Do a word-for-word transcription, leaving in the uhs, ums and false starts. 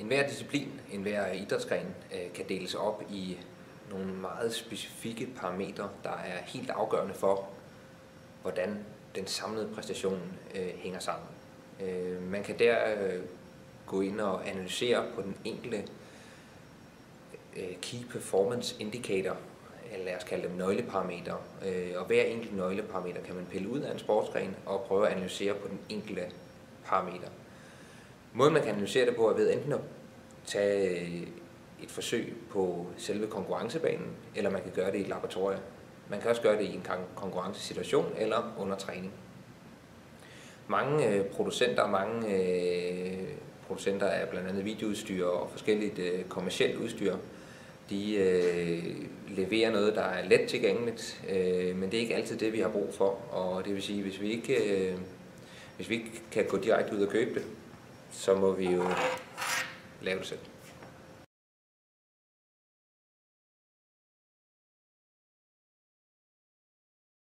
Enhver disciplin, enhver idrætsgren øh, kan deles op i nogle meget specifikke parametre, der er helt afgørende for, hvordan den samlede præstation øh, hænger sammen. Øh, man kan der øh, gå ind og analysere på den enkelte øh, Key Performance Indicator, eller lad os kalde dem nøgleparametre. Øh, og hver enkelt nøgleparameter kan man pille ud af en sportsgren og prøve at analysere på den enkelte parameter. Måden man kan analysere det på er ved enten at tage et forsøg på selve konkurrencebanen, eller man kan gøre det i et laboratorium. Man kan også gøre det i en konkurrencesituation eller under træning. Mange øh, producenter, mange øh, producenter af blandt andet videoudstyr og forskelligt øh, kommercielt udstyr, de øh, leverer noget, der er let tilgængeligt, øh, men det er ikke altid det, vi har brug for. Og det vil sige, hvis vi ikke, øh, hvis vi ikke kan gå direkte ud og købe det, så må vi jo lave det selv.